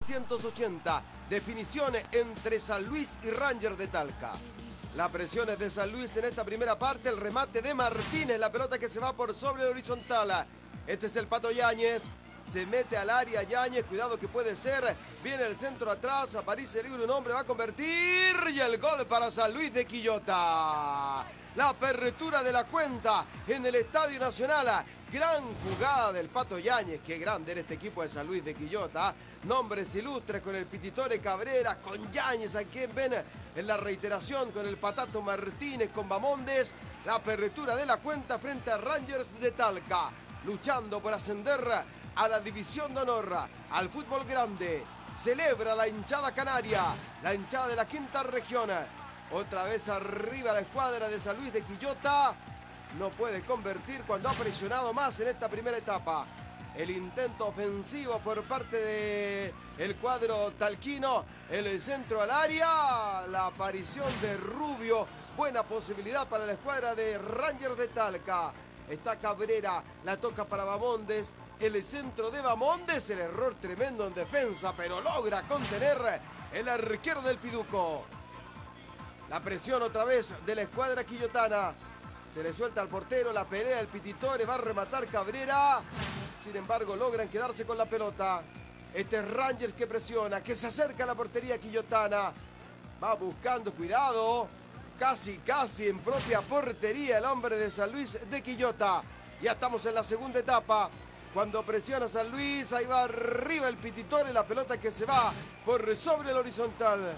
1980. Definición entre San Luis y Rangers de Talca. La presión es de San Luis en esta primera parte. El remate de Martínez. La pelota que se va por sobre el horizontal. Este es el Pato Yáñez. Se mete al área Yáñez. Cuidado que puede ser. Viene el centro atrás. Aparece libre un hombre. Va a convertir. Y el gol para San Luis de Quillota. La apertura de la cuenta en el Estadio Nacional. Gran jugada del Pato Yáñez. Qué grande era este equipo de San Luis de Quillota. Nombres ilustres con el Pititore Cabrera, con Yáñez, a quien ven en la reiteración, con el Patato Martínez, con Bamondes. La apertura de la cuenta frente a Rangers de Talca. Luchando por ascender a la División de Honor, al fútbol grande. Celebra la hinchada canaria, la hinchada de la quinta región. Otra vez arriba la escuadra de San Luis de Quillota. No puede convertir cuando ha presionado más en esta primera etapa. El intento ofensivo por parte del cuadro talquino. El centro al área. La aparición de Rubio. Buena posibilidad para la escuadra de Rangers de Talca. Está Cabrera. La toca para Bamondes. El centro de Bamondes. El error tremendo en defensa. Pero logra contener el arquero del Piduco. La presión otra vez de la escuadra quillotana. Se le suelta al portero, la pelea el Pititore, va a rematar Cabrera. Sin embargo, logran quedarse con la pelota. Este es Rangers que presiona, que se acerca a la portería quillotana. Va buscando, cuidado. Casi en propia portería el hombre de San Luis de Quillota. Ya estamos en la segunda etapa. Cuando presiona San Luis, ahí va arriba el Pititore, la pelota que se va por sobre el horizontal.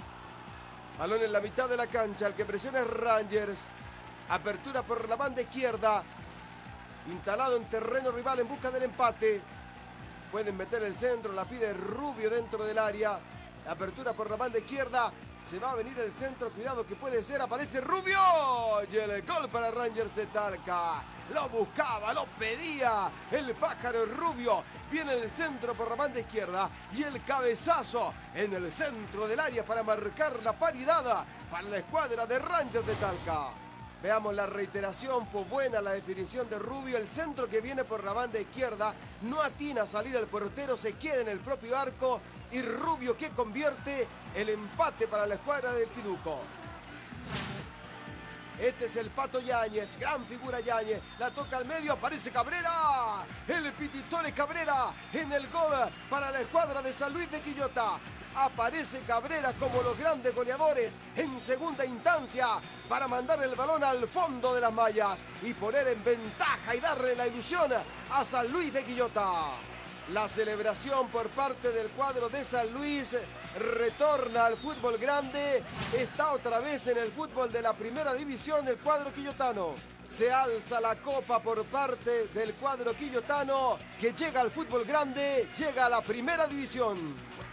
Balón en la mitad de la cancha, el que presiona es Rangers. Apertura por la banda izquierda. Instalado en terreno rival en busca del empate. Pueden meter el centro, la pide Rubio dentro del área. Apertura por la banda izquierda. Se va a venir el centro, cuidado que puede ser. Aparece Rubio. Y el gol para Rangers de Talca. Lo buscaba, lo pedía el pájaro Rubio. Viene el centro por la banda izquierda. Y el cabezazo en el centro del área para marcar la paridad para la escuadra de Rangers de Talca. Veamos la reiteración, fue buena la definición de Rubio, el centro que viene por la banda izquierda, no atina a salir el portero, se queda en el propio arco y Rubio que convierte el empate para la escuadra del Piduco. Este es el Pato Yáñez, gran figura Yáñez, la toca al medio, aparece Cabrera, el Pititore Cabrera en el gol para la escuadra de San Luis de Quillota. Aparece Cabrera como los grandes goleadores en segunda instancia para mandar el balón al fondo de las mallas y poner en ventaja y darle la ilusión a San Luis de Quillota. La celebración por parte del cuadro de San Luis retorna al fútbol grande. Está otra vez en el fútbol de la primera división el cuadro quillotano. Se alza la copa por parte del cuadro quillotano que llega al fútbol grande, llega a la primera división.